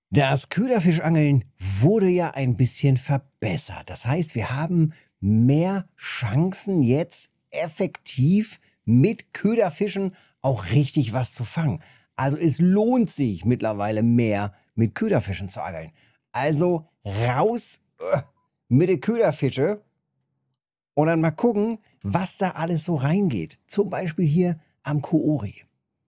Das Köderfischangeln wurde ja ein bisschen verbessert. Das heißt, wir haben mehr Chancen jetzt effektiv mit Köderfischen auch richtig was zu fangen. Also es lohnt sich mittlerweile mehr mit Köderfischen zu angeln. Also raus mit den Köderfische und dann mal gucken, was da alles so reingeht. Zum Beispiel hier am Koori.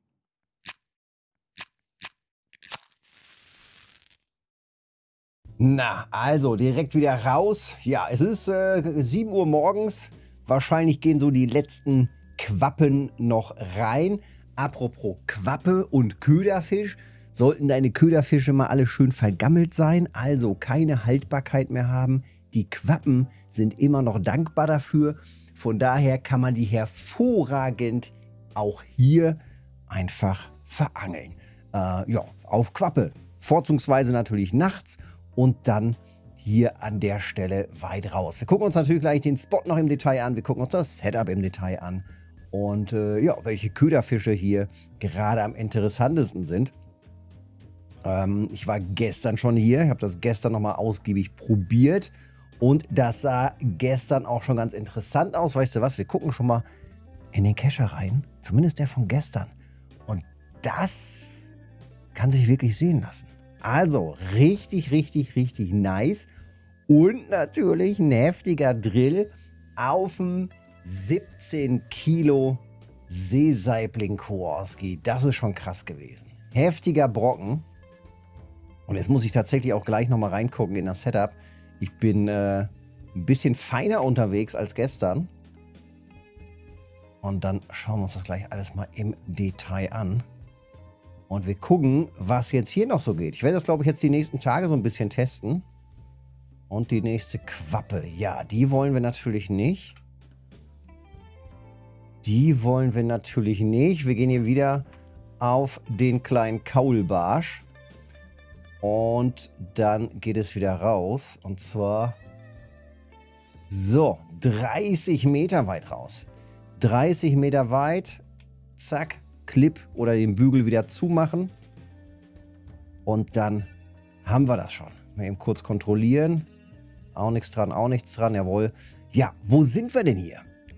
Na, also direkt wieder raus. Ja, es ist 7 Uhr morgens. Wahrscheinlich gehen so die letzten Quappen noch rein. Apropos Quappe und Köderfisch. Sollten deine Köderfische mal alle schön vergammelt sein, also keine Haltbarkeit mehr haben. Die Quappen sind immer noch dankbar dafür. Von daher kann man die hervorragend auch hier einfach verangeln. Ja, auf Quappe. Vorzugsweise natürlich nachts. Und dann hier an der Stelle weit raus. Wir gucken uns natürlich gleich den Spot noch im Detail an. Wir gucken uns das Setup im Detail an. Und ja, welche Köderfische hier gerade am interessantesten sind. Ich war gestern schon hier. Ich habe das gestern nochmal ausgiebig probiert. Und das sah gestern auch schon ganz interessant aus. Weißt du was? Wir gucken schon mal in den Kescher rein. Zumindest der von gestern. Und das kann sich wirklich sehen lassen. Also richtig, richtig, richtig nice. Und natürlich ein heftiger Drill auf dem 17 Kilo Seesaibling Kowarski. Das ist schon krass gewesen. Heftiger Brocken. Und jetzt muss ich tatsächlich auch gleich nochmal reingucken in das Setup. Ich bin ein bisschen feiner unterwegs als gestern. Und dann schauen wir uns das gleich alles mal im Detail an. Und wir gucken, was jetzt hier noch so geht. Ich werde das, glaube ich, jetzt die nächsten Tage so ein bisschen testen. Und die nächste Quappe. Ja, die wollen wir natürlich nicht. Die wollen wir natürlich nicht. Wir gehen hier wieder auf den kleinen Kaulbarsch. Und dann geht es wieder raus. Und zwar so 30 Meter weit raus. 30 Meter weit. Zack. Clip oder den Bügel wieder zumachen. Und dann haben wir das schon. Mal eben kurz kontrollieren. Auch nichts dran, auch nichts dran. Jawohl. Ja, wo sind wir denn hier?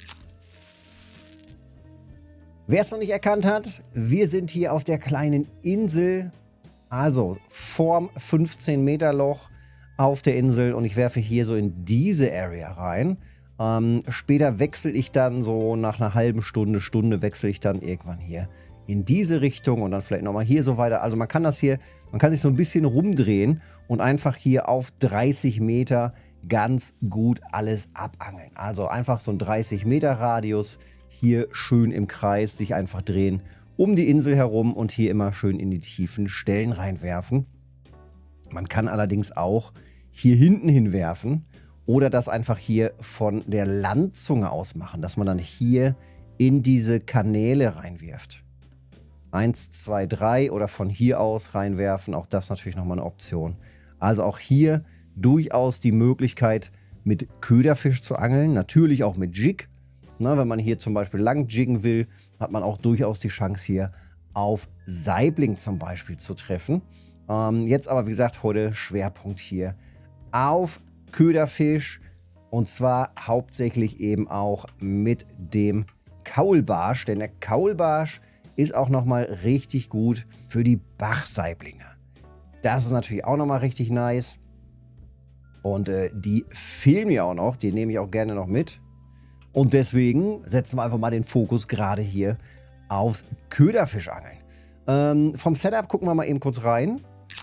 Wer es noch nicht erkannt hat, wir sind hier auf der kleinen Insel. Also vorm 15 Meter Loch auf der Insel. Und ich werfe hier so in diese Area rein. Später wechsle ich dann so nach einer halben Stunde wechsle ich dann irgendwann hier in diese Richtung und dann vielleicht nochmal hier so weiter. Also man kann das hier, man kann sich so ein bisschen rumdrehen und einfach hier auf 30 Meter ganz gut alles abangeln. Also einfach so ein 30 Meter Radius hier schön im Kreis sich einfach drehen um die Insel herum und hier immer schön in die tiefen Stellen reinwerfen. Man kann allerdings auch hier hinten hinwerfen. Oder das einfach hier von der Landzunge aus machen, dass man dann hier in diese Kanäle reinwirft. 1, 2, 3 oder von hier aus reinwerfen, auch das natürlich nochmal eine Option. Also auch hier durchaus die Möglichkeit mit Köderfisch zu angeln, natürlich auch mit Jig. Na, wenn man hier zum Beispiel lang jiggen will, hat man auch durchaus die Chance hier auf Saibling zum Beispiel zu treffen. Jetzt aber wie gesagt heute Schwerpunkt hier auf Köderfisch und zwar hauptsächlich eben auch mit dem Kaulbarsch, denn der Kaulbarsch ist auch nochmal richtig gut für die Bachsaiblinge. Das ist natürlich auch nochmal richtig nice und die fehlen mir auch noch, die nehme ich auch gerne noch mit und deswegen setzen wir einfach mal den Fokus gerade hier aufs Köderfischangeln. Vom Setup gucken wir mal eben kurz rein.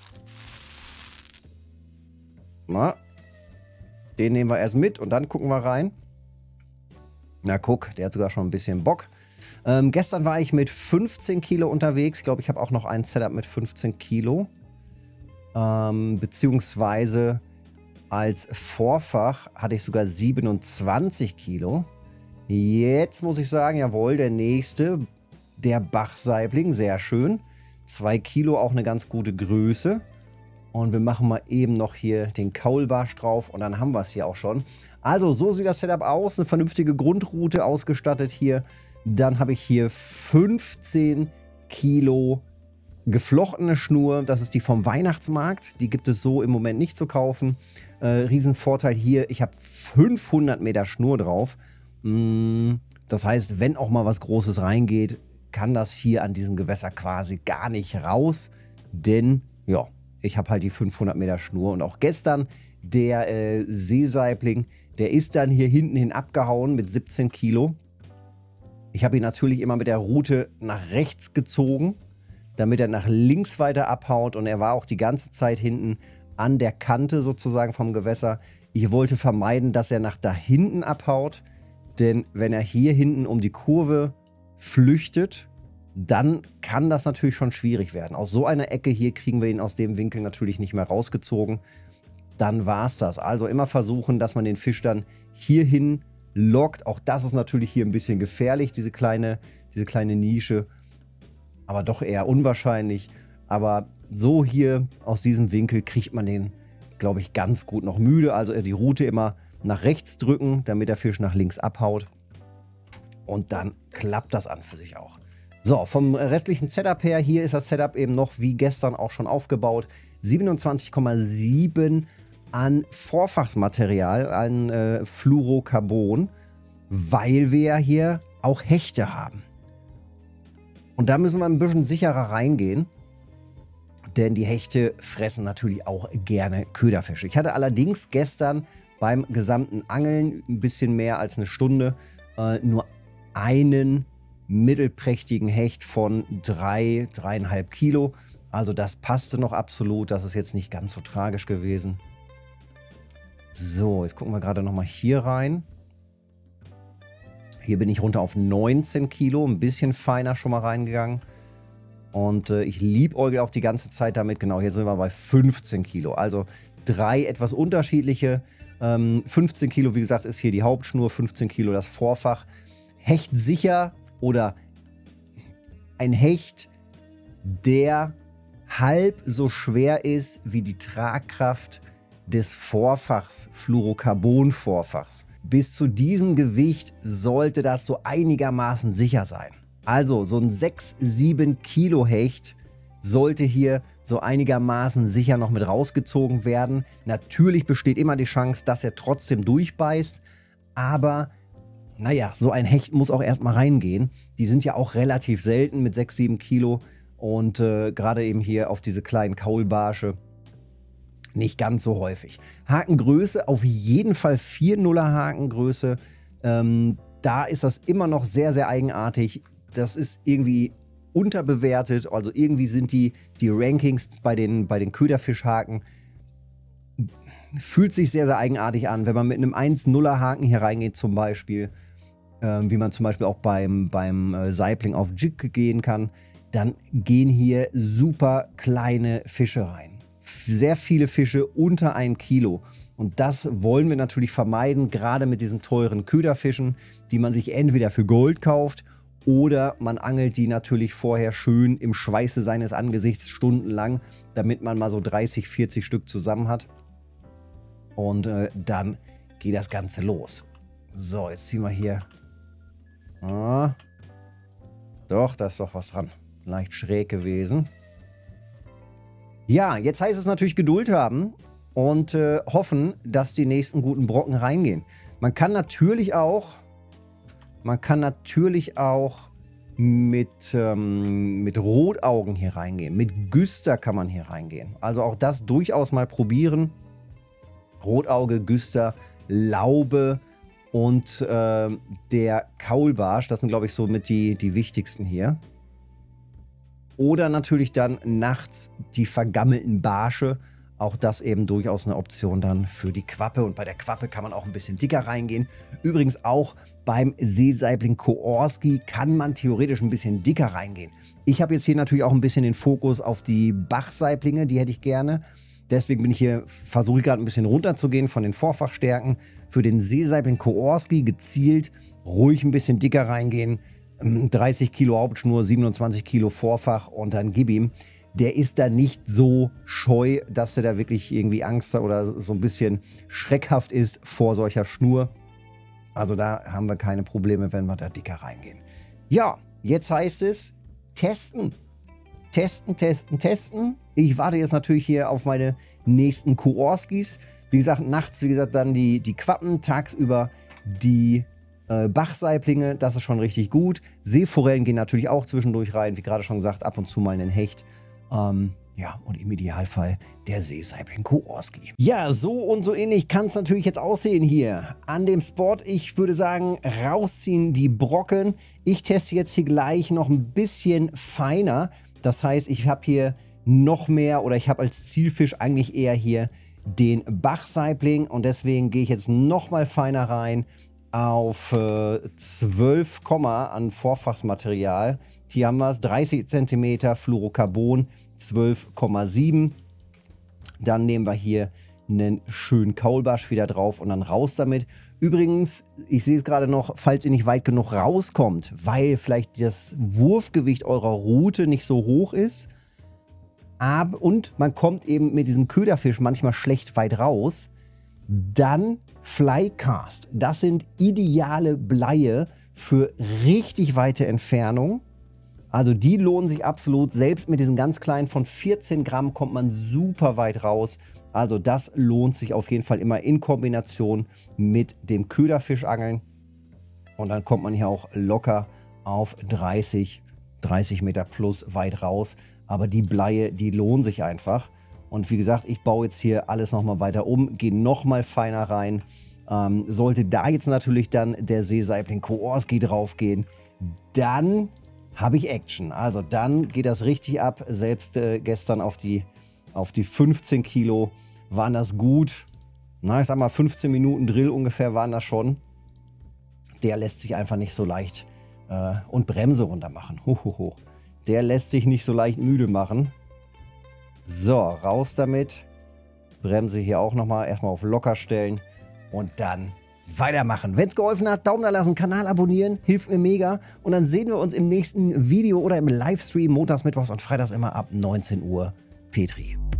Na, den nehmen wir erst mit und dann gucken wir rein. Na guck, der hat sogar schon ein bisschen Bock. Gestern war ich mit 15 Kilo unterwegs. Ich glaube, ich habe auch noch ein Setup mit 15 Kilo. Beziehungsweise als Vorfach hatte ich sogar 27 Kilo. Jetzt muss ich sagen, jawohl, der nächste, der Bachsaibling, sehr schön. 2 Kilo, auch eine ganz gute Größe. Und wir machen mal eben noch hier den Kaulbarsch drauf und dann haben wir es hier auch schon. Also so sieht das Setup aus. Eine vernünftige Grundroute ausgestattet hier. Dann habe ich hier 15 Kilo geflochtene Schnur, das ist die vom Weihnachtsmarkt. Die gibt es so im Moment nicht zu kaufen. Riesenvorteil hier, ich habe 500 Meter Schnur drauf. Das heißt, wenn auch mal was Großes reingeht, kann das hier an diesem Gewässer quasi gar nicht raus. Denn, ja, ich habe halt die 500 Meter Schnur. Und auch gestern der Seesaibling, der ist dann hier hinten hin abgehauen mit 17 Kilo. Ich habe ihn natürlich immer mit der Rute nach rechts gezogen, damit er nach links weiter abhaut. Und er war auch die ganze Zeit hinten an der Kante sozusagen vom Gewässer. Ich wollte vermeiden, dass er nach da hinten abhaut. Denn wenn er hier hinten um die Kurve flüchtet, dann kann das natürlich schon schwierig werden. Aus so einer Ecke hier kriegen wir ihn aus dem Winkel natürlich nicht mehr rausgezogen. Dann war es das. Also immer versuchen, dass man den Fisch dann hierhin lockt. Auch das ist natürlich hier ein bisschen gefährlich, diese kleine Nische. Aber doch eher unwahrscheinlich. Aber so hier aus diesem Winkel kriegt man den, glaube ich, ganz gut noch müde. Also die Rute immer nach rechts drücken, damit der Fisch nach links abhaut. Und dann klappt das an für sich auch. So, vom restlichen Setup her, hier ist das Setup eben noch wie gestern auch schon aufgebaut. 27,7 an Vorfachsmaterial, an Fluorocarbon, weil wir ja hier auch Hechte haben. Und da müssen wir ein bisschen sicherer reingehen, denn die Hechte fressen natürlich auch gerne Köderfische. Ich hatte allerdings gestern beim gesamten Angeln ein bisschen mehr als eine Stunde nur einen mittelprächtigen Hecht von 3,5 Kilo. Also das passte noch absolut. Das ist jetzt nicht ganz so tragisch gewesen. So, jetzt gucken wir gerade nochmal hier rein. Hier bin ich runter auf 19 Kilo. Ein bisschen feiner schon mal reingegangen. Und ich liebäugel auch die ganze Zeit damit. Genau, hier sind wir bei 15 Kilo. Also 3 etwas unterschiedliche. 15 Kilo, wie gesagt, ist hier die Hauptschnur. 15 Kilo das Vorfach. Hecht sicher oder ein Hecht, der halb so schwer ist wie die Tragkraft des Vorfachs, Fluorocarbon-Vorfachs. Bis zu diesem Gewicht sollte das so einigermaßen sicher sein. Also so ein 6-7 Kilo Hecht sollte hier so einigermaßen sicher noch mit rausgezogen werden. Natürlich besteht immer die Chance, dass er trotzdem durchbeißt, aber naja, so ein Hecht muss auch erstmal reingehen. Die sind ja auch relativ selten mit 6-7 Kilo und gerade eben hier auf diese kleinen Kaulbarsche nicht ganz so häufig. Hakengröße, auf jeden Fall 4,0er Hakengröße. Da ist das immer noch sehr, sehr eigenartig. Das ist irgendwie unterbewertet. Also irgendwie sind die Rankings bei den Köderfischhaken fühlt sich sehr, sehr eigenartig an. Wenn man mit einem 1,0er Haken hier reingeht zum Beispiel, wie man zum Beispiel auch beim Saibling auf Jig gehen kann, dann gehen hier super kleine Fische rein. Sehr viele Fische unter 1 Kilo. Und das wollen wir natürlich vermeiden, gerade mit diesen teuren Köderfischen, die man sich entweder für Gold kauft oder man angelt die natürlich vorher schön im Schweiße seines Angesichts stundenlang, damit man mal so 30, 40 Stück zusammen hat. Und dann geht das Ganze los. So, jetzt ziehen wir hier. Ah, doch, da ist doch was dran. Leicht schräg gewesen. Ja, jetzt heißt es natürlich Geduld haben und hoffen, dass die nächsten guten Brocken reingehen. Man kann natürlich auch mit Rotaugen hier reingehen. Mit Güster kann man hier reingehen. Also auch das durchaus mal probieren. Rotauge, Güster, Laube und der Kaulbarsch. Das sind, glaube ich, so mit die wichtigsten hier. Oder natürlich dann nachts die vergammelten Barsche. Auch das eben durchaus eine Option dann für die Quappe. Und bei der Quappe kann man auch ein bisschen dicker reingehen. Übrigens auch beim Seesaibling Koorski kann man theoretisch ein bisschen dicker reingehen. Ich habe jetzt hier natürlich auch ein bisschen den Fokus auf die Bachsaiblinge. Die hätte ich gerne. Deswegen versuche ich gerade ein bisschen runterzugehen von den Vorfachstärken. Für den Seesaibling Koorski gezielt ruhig ein bisschen dicker reingehen. 30 Kilo Hauptschnur, 27 Kilo Vorfach und dann gib ihm. Der ist da nicht so scheu, dass er da wirklich irgendwie Angst hat oder so ein bisschen schreckhaft ist vor solcher Schnur. Also da haben wir keine Probleme, wenn wir da dicker reingehen. Ja, jetzt heißt es testen. testen, testen, testen. Ich warte jetzt natürlich hier auf meine nächsten Koorskis. Wie gesagt, nachts, wie gesagt, dann die Quappen, tagsüber die Bachsaiblinge, das ist schon richtig gut. Seeforellen gehen natürlich auch zwischendurch rein, wie gerade schon gesagt, ab und zu mal einen Hecht. Ja, und im Idealfall der Seesaibling Koorski. Ja, so und so ähnlich kann es natürlich jetzt aussehen hier an dem Spot. Ich würde sagen, rausziehen die Brocken. Ich teste jetzt hier gleich noch ein bisschen feiner. Das heißt, ich habe hier noch mehr oder ich habe als Zielfisch eigentlich eher hier den Bachsaibling und deswegen gehe ich jetzt noch mal feiner rein auf 12, an Vorfachsmaterial. Hier haben wir es, 30 cm Fluorocarbon, 12,7. Dann nehmen wir hier einen schönen Kaulbarsch wieder drauf und dann raus damit. Übrigens, ich sehe es gerade noch, falls ihr nicht weit genug rauskommt, weil vielleicht das Wurfgewicht eurer Rute nicht so hoch ist und man kommt eben mit diesem Köderfisch manchmal schlecht weit raus, dann Flycast. Das sind ideale Bleie für richtig weite Entfernung. Also die lohnen sich absolut. Selbst mit diesen ganz kleinen von 14 Gramm kommt man super weit raus. Also das lohnt sich auf jeden Fall immer in Kombination mit dem Köderfischangeln. Und dann kommt man hier auch locker auf 30 Meter plus weit raus. Aber die Bleie, die lohnen sich einfach. Und wie gesagt, ich baue jetzt hier alles nochmal weiter um, gehe nochmal feiner rein. Sollte da jetzt natürlich dann der Seesaibling Koorski draufgehen, dann habe ich Action. Also dann geht das richtig ab. Selbst gestern auf die 15 Kilo waren das gut. Na, ich sag mal 15 Minuten Drill ungefähr waren das schon. Der lässt sich einfach nicht so leicht und Bremse runter machen. Der lässt sich nicht so leicht müde machen. So, raus damit. Bremse hier auch nochmal. Erstmal auf locker stellen und dann weitermachen. Wenn es geholfen hat, Daumen da lassen, Kanal abonnieren, hilft mir mega. Und dann sehen wir uns im nächsten Video oder im Livestream montags, mittwochs und freitags immer ab 19 Uhr. Petri.